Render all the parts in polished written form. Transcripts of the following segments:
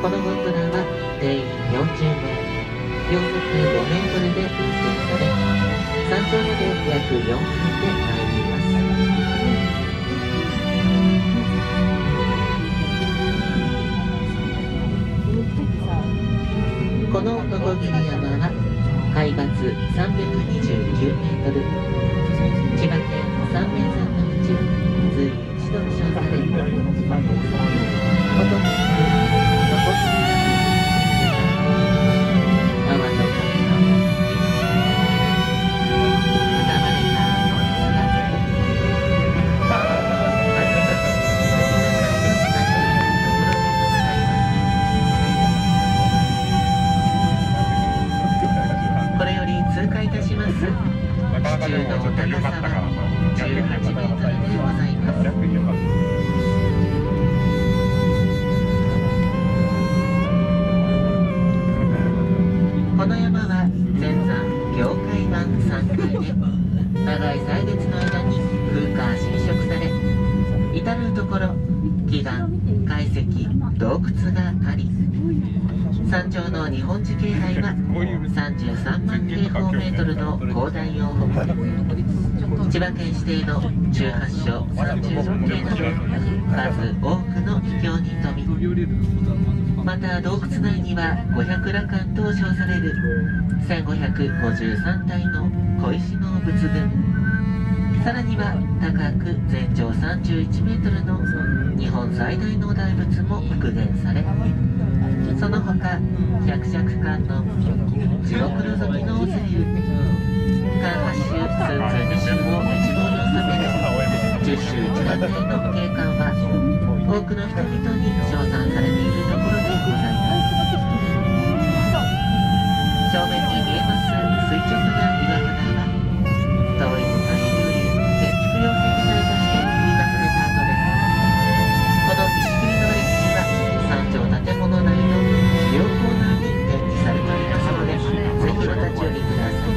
このゴンドラは定員40名、秒速5メートルで運転され、山頂まで約4分で参ります。この鋸山は海抜329メートル、千葉県三名山のうち随一と称される、ほとんど残っている阿波の神の刻まれたノイズがこれより通過いたします地中の高さは18メートルでございます。この山は全山境界板3階で、長い歳月の間に風化侵食され、至る所奇岩、怪石、洞窟があり、山頂の日本地形内は33万平方メートルの広大を誇り、千葉県指定の18所36景など数多くの秘境に富み、また洞窟内には500羅漢と称される1553体の小石の仏群、さらには高く全長31メートルの日本最大の大仏も復元され、その他百尺間の地獄のぞきの尾瀬流、間8周スーツ2周を一望に収める10周1番台の景観は多くの人々に称賛されているところでございます。正面に見えます垂直な岩肌は遠い昔より建築用石材として売り出された後で、この石切りの歴史は山頂建物内の資料コーナーに展示されておりますので、ぜひお立ち寄りください。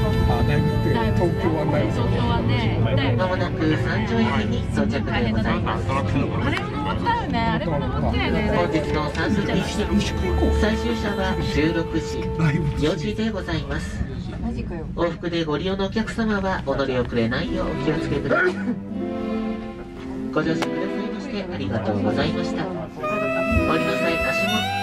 まもなく山頂駅に到着でございます。 あれも登ったよね。あれも登ったよね。 本日の山武駅最終車は16時4時でございます。往復でご利用のお客様はお乗り遅れないようお気をつけください。ご乗車くださいましてありがとうございました。お降りの際足元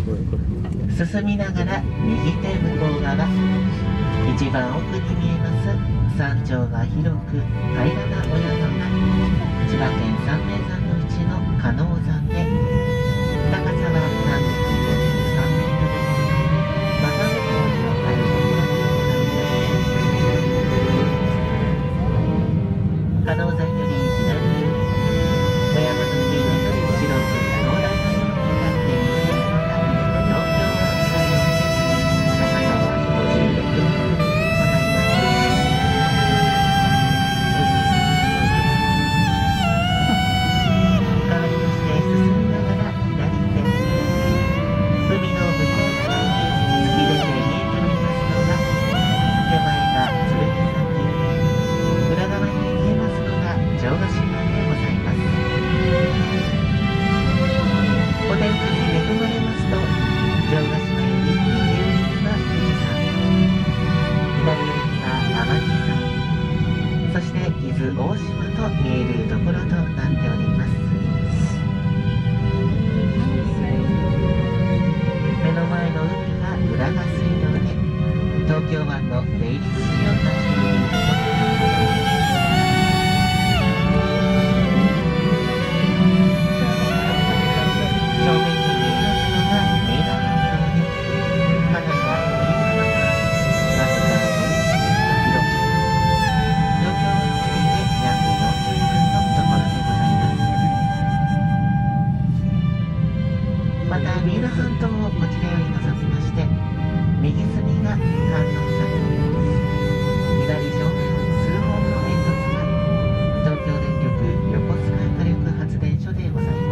進みながら右手向こう側、一番奥に見えます山頂が広く平らなお山が千葉県三名山のうちの鹿野山で、高さは353メートル、またの方にあるところでございます。鹿野山より左にお山の上に白く壮大なようになって見えるのが東京湾海岸で、高さは56メートルでございます。変わりまして進みながら左手、海の向こう側に突き出て見えておりますのが手前が鶴見崎、裏側に見えますのが城ヶ島でございます。お天気に恵まれますと城ヶ島より右寄りには富士山、左寄りには天城山、そして伊豆大島と見えるところとなっております。目の前の海が浦賀水道で、東京湾の出入り口を出しているところでございます。正面に見えますのが三浦半島で、金谷森浜がわずか11キロ広く、東京湾距離で約40分のところでございます。また三浦半島をこちらより覗きまして、右隅が観音崎、左正面数本の煙突が東京電力横須賀火力発電所でございます。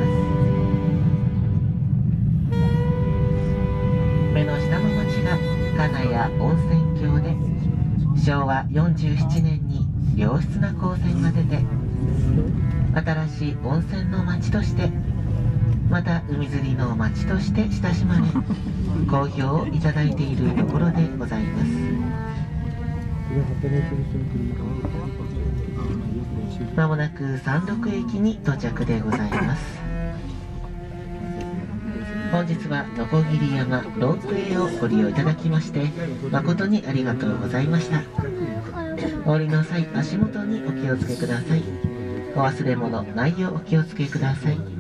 目の下の町が金谷温泉郷で、昭和47年に良質な光線が出て、新しい温泉の町として、また海釣りの町として親しまれ、好評をいただいているところでございます。まもなく山麓駅に到着でございます。本日は鋸山ロープウェイをご利用いただきまして誠にありがとうございました。お降りの際、足元にお気をつけください。お忘れ物ないようお気をつけください。